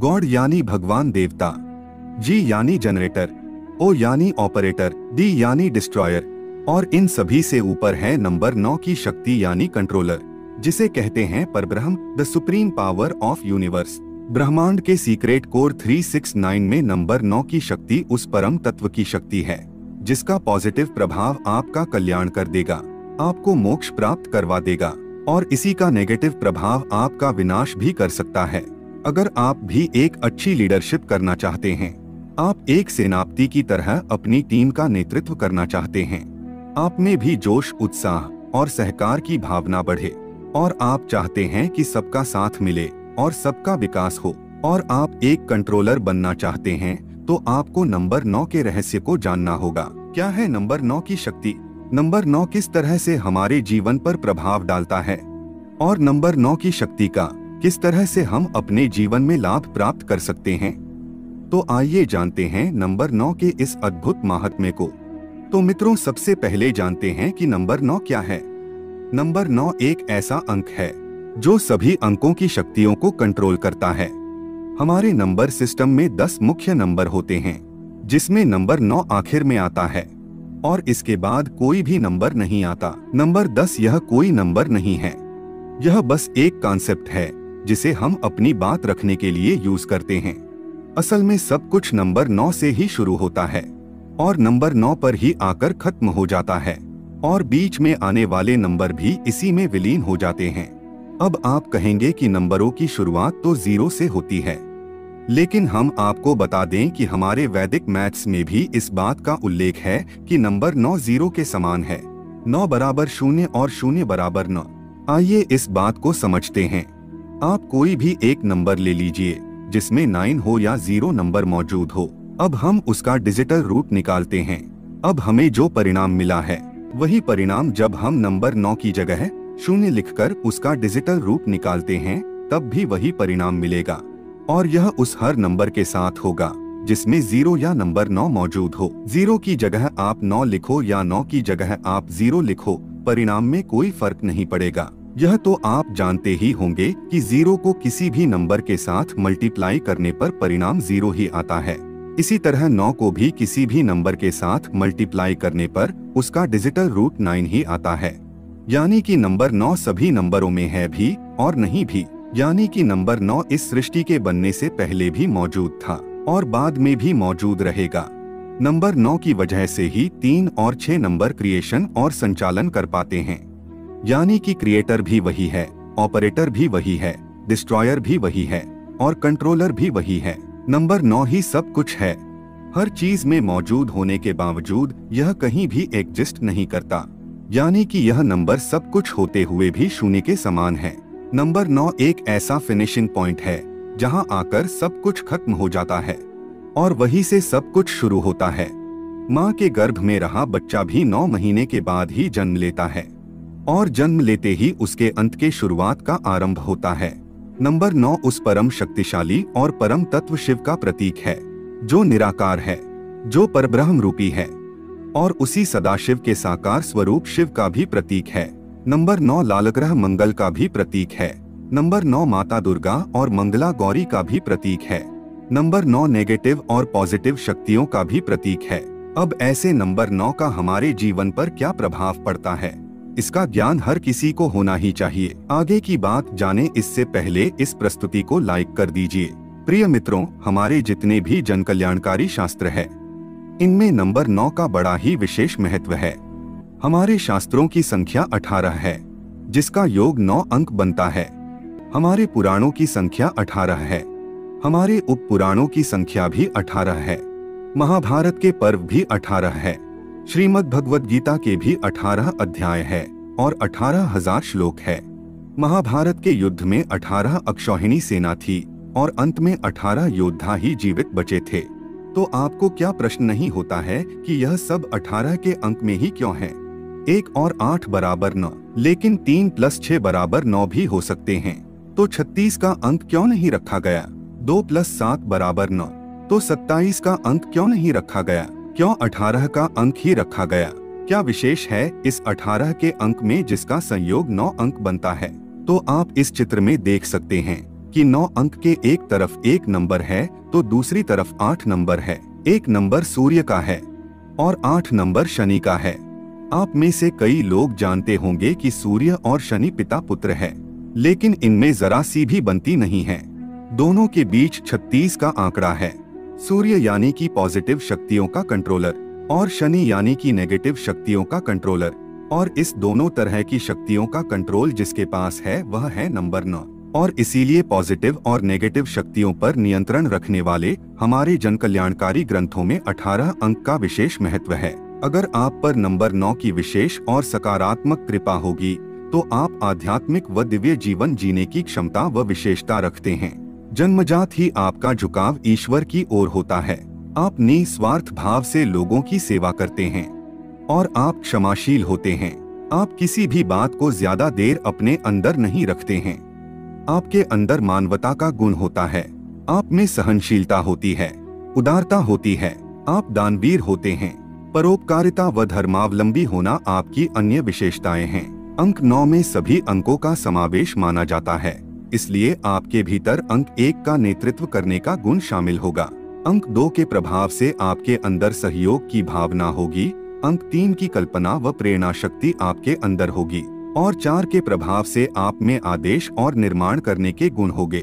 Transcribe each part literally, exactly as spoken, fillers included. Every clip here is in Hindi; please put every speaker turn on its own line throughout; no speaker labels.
गॉड यानी भगवान देवता, जी यानी जनरेटर, ओ यानी ऑपरेटर, डी यानी डिस्ट्रॉयर, और इन सभी से ऊपर है नंबर नौ की शक्ति यानी कंट्रोलर, जिसे कहते हैं Parabrahma, the supreme power of universe. ब्रह्मांड के सीक्रेट कोर तीन सौ उनहत्तर में नंबर नौ की शक्ति उस परम तत्व की शक्ति है जिसका पॉजिटिव प्रभाव आपका कल्याण कर देगा, आपको मोक्ष प्राप्त करवा देगा, और इसी का नेगेटिव प्रभाव आपका विनाश भी कर सकता है। अगर आप भी एक अच्छी लीडरशिप करना चाहते हैं, आप एक सेनापति की तरह अपनी टीम का नेतृत्व करना चाहते हैं, आप में भी जोश, उत्साह और सहकार की भावना बढ़े, और आप चाहते हैं कि सबका साथ मिले और सबका विकास हो, और आप एक कंट्रोलर बनना चाहते हैं, तो आपको नंबर नौ के रहस्य को जानना होगा। क्या है नंबर नौ की शक्ति? नंबर नौ किस तरह से हमारे जीवन पर प्रभाव डालता है, और नंबर नौ की शक्ति का किस तरह से हम अपने जीवन में लाभ प्राप्त कर सकते हैं? तो आइए जानते हैं नंबर नौ के इस अद्भुत महात्म्य को। तो मित्रों, सबसे पहले जानते हैं कि नंबर नौ क्या है। नंबर नौ एक ऐसा अंक है जो सभी अंकों की शक्तियों को कंट्रोल करता है। हमारे नंबर सिस्टम में दस मुख्य नंबर होते हैं, जिसमें नंबर नौ आखिर में आता है, और इसके बाद कोई भी नंबर नहीं आता। नंबर दस यह कोई नंबर नहीं है, यह बस एक कॉन्सेप्ट है जिसे हम अपनी बात रखने के लिए यूज करते हैं। असल में सब कुछ नंबर नौ से ही शुरू होता है और नंबर नौ पर ही आकर खत्म हो जाता है, और बीच में आने वाले नंबर भी इसी में विलीन हो जाते हैं। अब आप कहेंगे कि नंबरों की शुरुआत तो जीरो से होती है, लेकिन हम आपको बता दें कि हमारे वैदिक मैथ्स में भी इस बात का उल्लेख है कि नंबर नौ जीरो के समान है। नौ बराबर शून्य और शून्य बराबर नौ। आइए इस बात को समझते हैं। आप कोई भी एक नंबर ले लीजिए जिसमें नाइन हो या जीरो नंबर मौजूद हो। अब हम उसका डिजिटल रूट निकालते हैं। अब हमें जो परिणाम मिला है वही परिणाम जब हम नंबर नौ की जगह शून्य लिखकर उसका डिजिटल रूट निकालते हैं तब भी वही परिणाम मिलेगा, और यह उस हर नंबर के साथ होगा जिसमें जीरो या नंबर नौ मौजूद हो। जीरो की जगह आप नौ लिखो या नौ की जगह आप जीरो लिखो, परिणाम में कोई फर्क नहीं पड़ेगा। यह तो आप जानते ही होंगे कि जीरो को किसी भी नंबर के साथ मल्टीप्लाई करने पर परिणाम जीरो ही आता है। इसी तरह नौ को भी किसी भी नंबर के साथ मल्टीप्लाई करने पर उसका डिजिटल रूट नाइन ही आता है। यानी कि नंबर नौ सभी नंबरों में है भी और नहीं भी। यानी कि नंबर नौ इस सृष्टि के बनने से पहले भी मौजूद था और बाद में भी मौजूद रहेगा। नंबर नौ की वजह से ही तीन और छह नंबर क्रिएशन और संचालन कर पाते हैं। यानी कि क्रिएटर भी वही है, ऑपरेटर भी वही है, डिस्ट्रॉयर भी वही है, और कंट्रोलर भी वही है। नंबर नौ ही सब कुछ है। हर चीज में मौजूद होने के बावजूद यह कहीं भी एग्जिस्ट नहीं करता। यानी कि यह नंबर सब कुछ होते हुए भी शून्य के समान है। नंबर नौ एक ऐसा फिनिशिंग पॉइंट है जहां आकर सब कुछ खत्म हो जाता है और वहीं से सब कुछ शुरू होता है। माँ के गर्भ में रहा बच्चा भी नौ महीने के बाद ही जन्म लेता है, और जन्म लेते ही उसके अंत के शुरुआत का आरंभ होता है। नंबर नौ उस परम शक्तिशाली और परम तत्व शिव का प्रतीक है, जो निराकार है, जो परब्रह्म रूपी है, और उसी सदाशिव के साकार स्वरूप शिव का भी प्रतीक है। नंबर नौ लालग्रह मंगल का भी प्रतीक है। नंबर नौ माता दुर्गा और मंगला गौरी का भी प्रतीक है। नंबर नौ नेगेटिव और पॉजिटिव शक्तियों का भी प्रतीक है। अब ऐसे नंबर नौ का हमारे जीवन पर क्या प्रभाव पड़ता है, इसका ज्ञान हर किसी को होना ही चाहिए। आगे की बात जाने इससे पहले इस प्रस्तुति को लाइक कर दीजिए। प्रिय मित्रों, हमारे जितने भी जन कल्याणकारी शास्त्र है, इनमें नंबर नौ का बड़ा ही विशेष महत्व है। हमारे शास्त्रों की संख्या अठारह है, जिसका योग नौ अंक बनता है। हमारे पुराणों की संख्या अठारह है, हमारे उप पुराणों की संख्या भी अठारह है। महाभारत के पर्व भी अठारह है। श्रीमद् भगवद गीता के भी अठारह अध्याय है और अठारह हजार श्लोक है। महाभारत के युद्ध में अठारह अक्षौहिणी सेना थी और अंत में अठारह योद्धा ही जीवित बचे थे। तो आपको क्या प्रश्न नहीं होता है कि यह सब अठारह के अंक में ही क्यों है? एक और आठ बराबर नौ, लेकिन तीन प्लस छह बराबर नौ भी हो सकते हैं, तो छत्तीस का अंक क्यों नहीं रखा गया? दो प्लस सात बराबर नौ, तो सत्ताईस का अंक क्यों नहीं रखा गया? क्यों अठारह का अंक ही रखा गया? क्या विशेष है इस अठारह के अंक में जिसका संयोग नौ अंक बनता है? तो आप इस चित्र में देख सकते हैं कि नौ अंक के एक तरफ एक नंबर है तो दूसरी तरफ आठ नंबर है। एक नंबर सूर्य का है और आठ नंबर शनि का है। आप में से कई लोग जानते होंगे कि सूर्य और शनि पिता पुत्र है, लेकिन इनमें जरा सी भी बनती नहीं है। दोनों के बीच छत्तीस का आंकड़ा है। सूर्य यानी कि पॉजिटिव शक्तियों का कंट्रोलर और शनि यानी कि नेगेटिव शक्तियों का कंट्रोलर, और इस दोनों तरह की शक्तियों का कंट्रोल जिसके पास है वह है नंबर नौ। और इसीलिए पॉजिटिव और नेगेटिव शक्तियों पर नियंत्रण रखने वाले हमारे जन कल्याणकारी ग्रंथों में अठारह अंक का विशेष महत्व है। अगर आप पर नंबर नौ की विशेष और सकारात्मक कृपा होगी तो आप आध्यात्मिक व दिव्य जीवन जीने की क्षमता व विशेषता रखते हैं। जन्मजात ही आपका झुकाव ईश्वर की ओर होता है। आप निस्वार्थ भाव से लोगों की सेवा करते हैं और आप क्षमाशील होते हैं। आप किसी भी बात को ज्यादा देर अपने अंदर नहीं रखते हैं। आपके अंदर मानवता का गुण होता है। आप में सहनशीलता होती है, उदारता होती है। आप दानवीर होते हैं। परोपकारिता व धर्मावलंबी होना आपकी अन्य विशेषताएं हैं। अंक नौ में सभी अंकों का समावेश माना जाता है, इसलिए आपके भीतर अंक एक का नेतृत्व करने का गुण शामिल होगा। अंक दो के प्रभाव से आपके अंदर सहयोग की भावना होगी। अंक तीन की कल्पना व प्रेरणा शक्ति आपके अंदर होगी और चार के प्रभाव से आप में आदेश और निर्माण करने के गुण होंगे।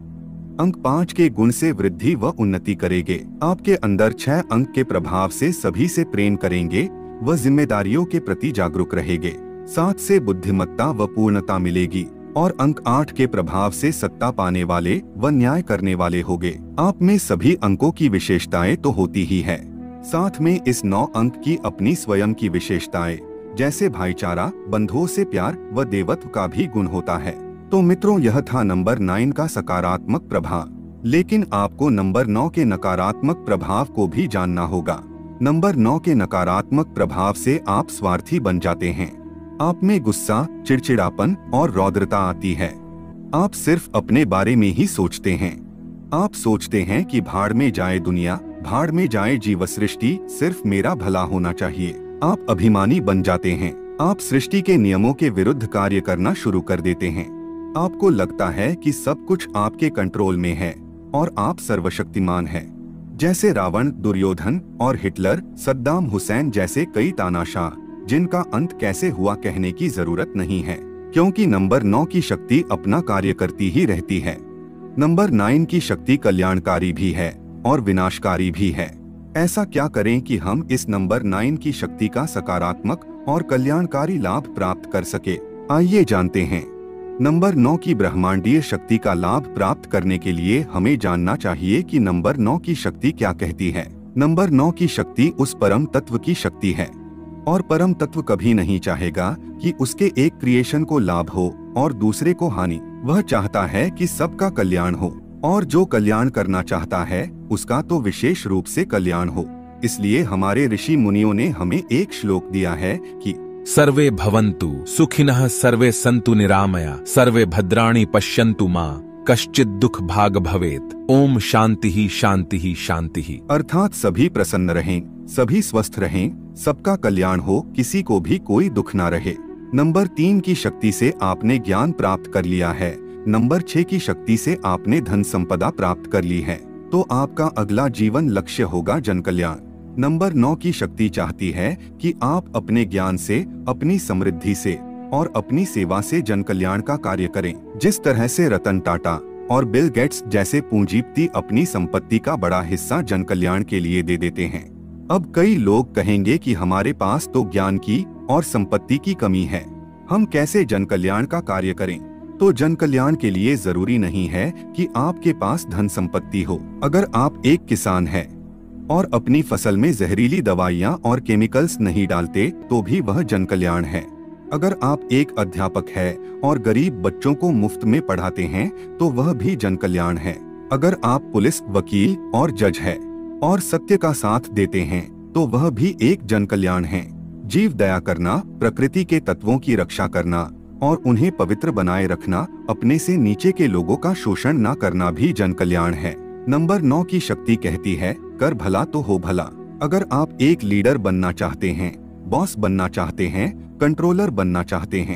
अंक पाँच के गुण से वृद्धि व उन्नति करेंगे। आपके अंदर छह अंक के प्रभाव से सभी से प्रेम करेंगे व जिम्मेदारियों के प्रति जागरूक रहेंगे। सात से बुद्धिमत्ता व पूर्णता मिलेगी और अंक आठ के प्रभाव से सत्ता पाने वाले व न्याय करने वाले होंगे। आप में सभी अंकों की विशेषताएं तो होती ही है, साथ में इस नौ अंक की अपनी स्वयं की विशेषताएं जैसे भाईचारा, बंधुओं से प्यार व देवत्व का भी गुण होता है। तो मित्रों, यह था नंबर नौ का सकारात्मक प्रभाव, लेकिन आपको नंबर नौ के नकारात्मक प्रभाव को भी जानना होगा। नंबर नौ के नकारात्मक प्रभाव से आप स्वार्थी बन जाते हैं। आप में गुस्सा, चिड़चिड़ापन और रौद्रता आती है। आप सिर्फ अपने बारे में ही सोचते हैं। आप सोचते हैं कि भाड़ में जाए दुनिया, भाड़ में जाए जीव सृष्टि, सिर्फ मेरा भला होना चाहिए। आप अभिमानी बन जाते हैं। आप सृष्टि के नियमों के विरुद्ध कार्य करना शुरू कर देते हैं। आपको लगता है कि सब कुछ आपके कंट्रोल में है और आप सर्वशक्तिमान हैं। जैसे रावण, दुर्योधन और हिटलर, सद्दाम हुसैन जैसे कई तानाशाह, जिनका अंत कैसे हुआ कहने की जरूरत नहीं है, क्योंकि नंबर नौ की शक्ति अपना कार्य करती ही रहती है। नंबर नौ की शक्ति कल्याणकारी भी है और विनाशकारी भी है। ऐसा क्या करें कि हम इस नंबर नौ की शक्ति का सकारात्मक और कल्याणकारी लाभ प्राप्त कर सके? आइए जानते हैं। नंबर नौ की ब्रह्मांडीय शक्ति का लाभ प्राप्त करने के लिए हमें जानना चाहिए कि नंबर नौ की शक्ति क्या कहती है। नंबर नौ की शक्ति उस परम तत्व की शक्ति है और परम तत्व कभी नहीं चाहेगा कि उसके एक क्रिएशन को लाभ हो और दूसरे को हानि। वह चाहता है कि सबका कल्याण हो और जो कल्याण करना चाहता है उसका तो विशेष रूप से कल्याण हो। इसलिए हमारे ऋषि मुनियों ने हमें एक श्लोक दिया है कि
सर्वे भवन्तु सुखिनः सर्वे सन्तु निरामया सर्वे भद्राणि पश्यन्तु मां कश्चित् दुख भाग भवेत। ओम शांति ही शांति ही शांति ही।
अर्थात सभी प्रसन्न रहें, सभी स्वस्थ रहें, सबका कल्याण हो, किसी को भी कोई दुख ना रहे। नंबर तीन की शक्ति से आपने ज्ञान प्राप्त कर लिया है। नंबर छह की शक्ति से आपने धन संपदा प्राप्त कर ली है, तो आपका अगला जीवन लक्ष्य होगा जन कल्याण। नंबर नौ की शक्ति चाहती है कि आप अपने ज्ञान से, अपनी समृद्धि से और अपनी सेवा से जन कल्याण का कार्य करें। जिस तरह से रतन टाटा और बिल गेट्स जैसे पूंजीपति अपनी संपत्ति का बड़ा हिस्सा जन कल्याण के लिए दे देते हैं। अब कई लोग कहेंगे कि हमारे पास तो ज्ञान की और संपत्ति की कमी है, हम कैसे जन कल्याण का कार्य करें? तो जन कल्याण के लिए जरूरी नहीं है कि आपके पास धन संपत्ति हो। अगर आप एक किसान हैं और अपनी फसल में जहरीली दवाइयां और केमिकल्स नहीं डालते तो भी वह जन कल्याण है। अगर आप एक अध्यापक हैं और गरीब बच्चों को मुफ्त में पढ़ाते हैं तो वह भी जन कल्याण है। अगर आप पुलिस, वकील और जज हैं और सत्य का साथ देते हैं तो वह भी एक जन कल्याण है। जीव दया करना, प्रकृति के तत्वों की रक्षा करना और उन्हें पवित्र बनाए रखना, अपने से नीचे के लोगों का शोषण न करना भी जन कल्याण है। नंबर नौ की शक्ति कहती है, कर भला तो हो भला। अगर आप एक लीडर बनना चाहते हैं, बॉस बनना चाहते हैं, कंट्रोलर बनना चाहते हैं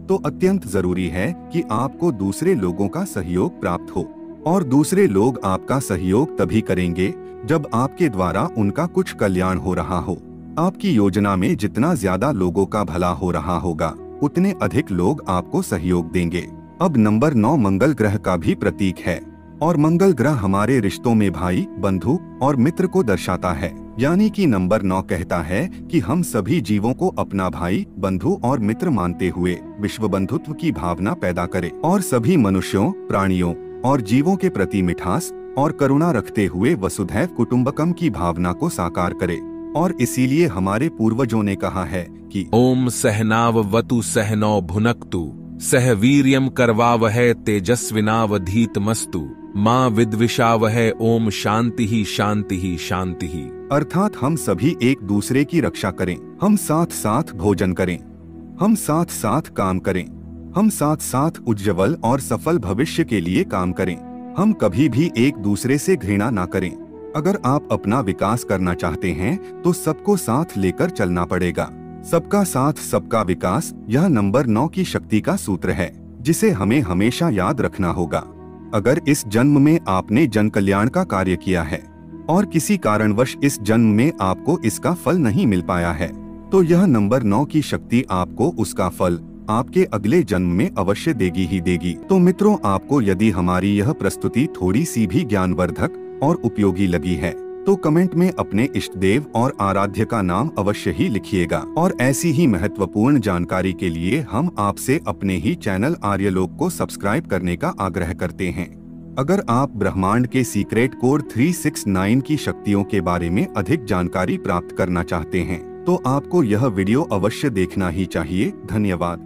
तो अत्यंत जरूरी है कि आपको दूसरे लोगों का सहयोग प्राप्त हो, और दूसरे लोग आपका सहयोग तभी करेंगे जब आपके द्वारा उनका कुछ कल्याण हो रहा हो। आपकी योजना में जितना ज्यादा लोगों का भला हो रहा होगा, उतने अधिक लोग आपको सहयोग देंगे। अब नंबर नौ मंगल ग्रह का भी प्रतीक है, और मंगल ग्रह हमारे रिश्तों में भाई, बंधु और मित्र को दर्शाता है। यानी कि नंबर नौ कहता है कि हम सभी जीवों को अपना भाई, बंधु और मित्र मानते हुए विश्व बंधुत्व की भावना पैदा करें, और सभी मनुष्यों, प्राणियों और जीवों के प्रति मिठास और करुणा रखते हुए वसुधैव कुटुंबकम की भावना को साकार करे। और इसीलिए हमारे पूर्वजों ने कहा है कि
ओम सहनावतु सहनौ भुनक्तु सह वीर्यम करवावहै तेजस्विनावधीतमस्तु माँ विद्विषावहै ओम शांति ही शांति ही शांति ही।
अर्थात हम सभी एक दूसरे की रक्षा करें, हम साथ साथ भोजन करें, हम साथ साथ काम करें, हम साथ साथ उज्ज्वल और सफल भविष्य के लिए काम करें। हम कभी भी एक दूसरे से घृणा ना करें। अगर आप अपना विकास करना चाहते हैं तो सबको साथ लेकर चलना पड़ेगा। सबका साथ सबका विकास, यह नंबर नौ की शक्ति का सूत्र है, जिसे हमें हमेशा याद रखना होगा। अगर इस जन्म में आपने जन कल्याण का कार्य किया है और किसी कारणवश इस जन्म में आपको इसका फल नहीं मिल पाया है, तो यह नंबर नौ की शक्ति आपको उसका फल आपके अगले जन्म में अवश्य देगी ही देगी। तो मित्रों, आपको यदि हमारी यह प्रस्तुति थोड़ी सी भी ज्ञानवर्धक और उपयोगी लगी है तो कमेंट में अपने इष्ट देव और आराध्य का नाम अवश्य ही लिखिएगा। और ऐसी ही महत्वपूर्ण जानकारी के लिए हम आपसे अपने ही चैनल आर्यलोक को सब्सक्राइब करने का आग्रह करते हैं। अगर आप ब्रह्मांड के सीक्रेट कोड तीन सौ उनहत्तर की शक्तियों के बारे में अधिक जानकारी प्राप्त करना चाहते हैं तो आपको यह वीडियो अवश्य देखना ही चाहिए। धन्यवाद।